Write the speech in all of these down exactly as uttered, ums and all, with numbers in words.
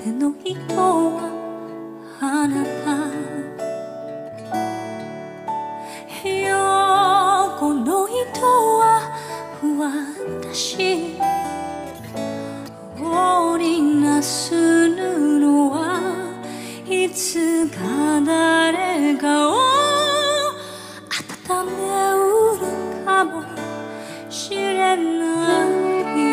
手の人はあなた、横の人は私、織りなす布はいつか誰かを温めうるかもしれない。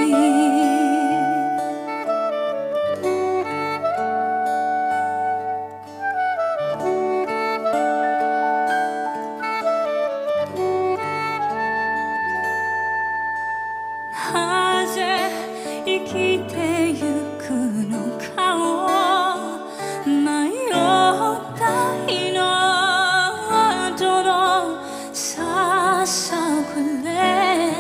なぜ生きてゆくのかを迷った日の後のささくれ、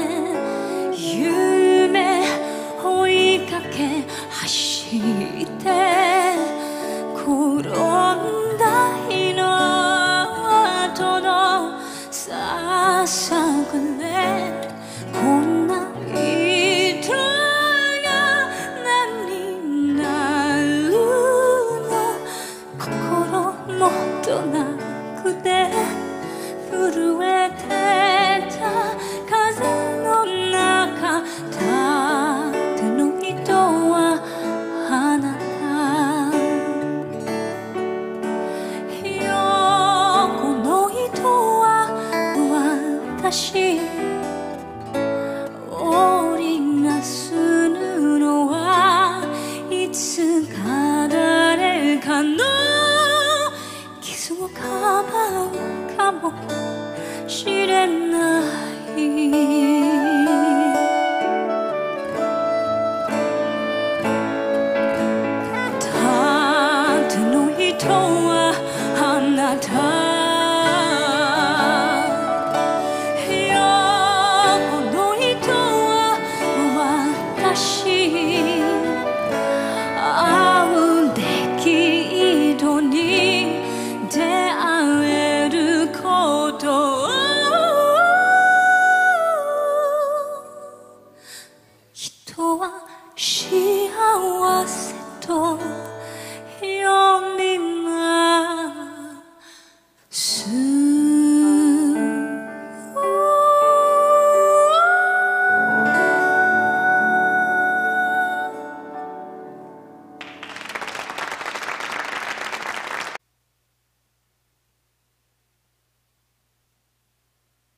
夢追いかけ走って転んだ日の後のささくれ、こんな人が何になるの、心もとなくて震えてた風の中、縦の人はあなた、横の人は私、織りなす布はいつか誰かの傷をかばうかもしれない。縦の人はあなた、会うべき人に出会えることを人は